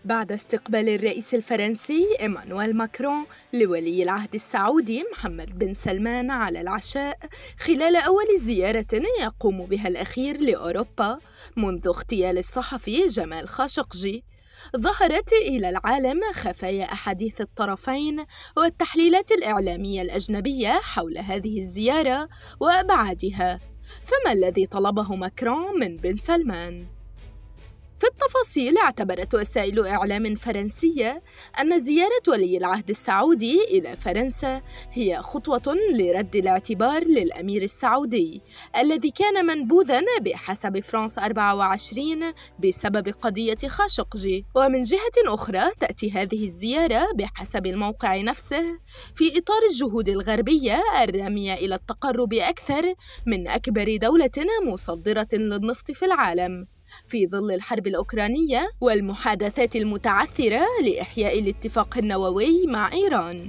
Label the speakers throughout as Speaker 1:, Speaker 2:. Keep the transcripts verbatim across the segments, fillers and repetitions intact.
Speaker 1: بعد استقبال الرئيس الفرنسي إيمانويل ماكرون لولي العهد السعودي محمد بن سلمان على العشاء خلال أول زيارة يقوم بها الأخير لأوروبا منذ اغتيال الصحفي جمال خاشقجي، ظهرت إلى العالم خفايا أحاديث الطرفين والتحليلات الإعلامية الأجنبية حول هذه الزيارة وأبعادها. فما الذي طلبه ماكرون من بن سلمان؟ في التفاصيل، اعتبرت وسائل إعلام فرنسية أن زيارة ولي العهد السعودي إلى فرنسا هي خطوة لرد الاعتبار للأمير السعودي الذي كان منبوذاً بحسب فرانس أربعة وعشرين بسبب قضية خاشقجي. ومن جهة أخرى، تأتي هذه الزيارة بحسب الموقع نفسه في إطار الجهود الغربية الرامية إلى التقرب أكثر من أكبر دولة مصدرة للنفط في العالم في ظل الحرب الأوكرانية والمحادثات المتعثرة لإحياء الاتفاق النووي مع إيران.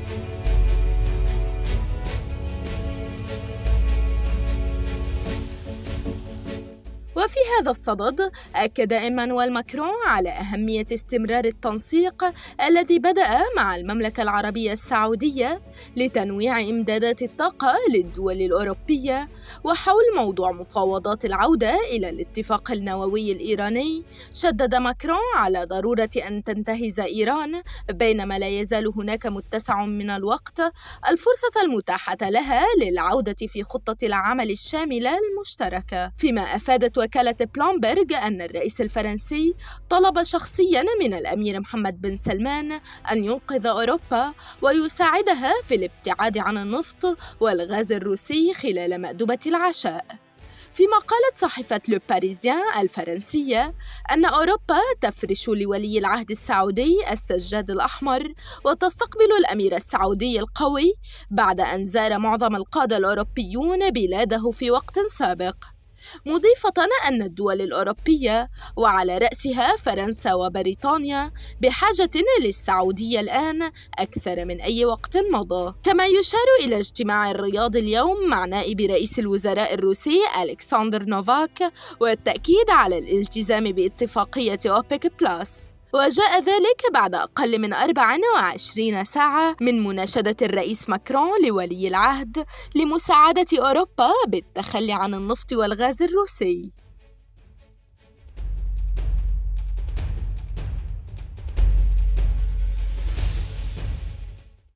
Speaker 1: وفي هذا الصدد، أكد إيمانويل ماكرون على أهمية استمرار التنسيق الذي بدأ مع المملكة العربية السعودية لتنويع إمدادات الطاقة للدول الأوروبية، وحول موضوع مفاوضات العودة إلى الاتفاق النووي الإيراني. شدد ماكرون على ضرورة أن تنتهز إيران، بينما لا يزال هناك متسع من الوقت، الفرصة المتاحة لها للعودة في خطة العمل الشاملة المشتركة. فيما أفادت وكالة بلومبرج أن الرئيس الفرنسي طلب شخصياً من الأمير محمد بن سلمان أن ينقذ أوروبا ويساعدها في الابتعاد عن النفط والغاز الروسي خلال مأدبة العشاء. فيما قالت صحيفة لو باريزيان الفرنسية أن أوروبا تفرش لولي العهد السعودي السجاد الأحمر وتستقبل الأمير السعودي القوي بعد أن زار معظم القادة الأوروبيون بلاده في وقت سابق، مضيفة أن الدول الأوروبية وعلى رأسها فرنسا وبريطانيا بحاجة للسعودية الآن أكثر من أي وقت مضى. كما يشار إلى اجتماع الرياض اليوم مع نائب رئيس الوزراء الروسي ألكسندر نوفاك والتأكيد على الالتزام باتفاقية أوبك بلس. وجاء ذلك بعد أقل من أربع وعشرين ساعة من مناشدة الرئيس ماكرون لولي العهد لمساعدة أوروبا بالتخلي عن النفط والغاز الروسي.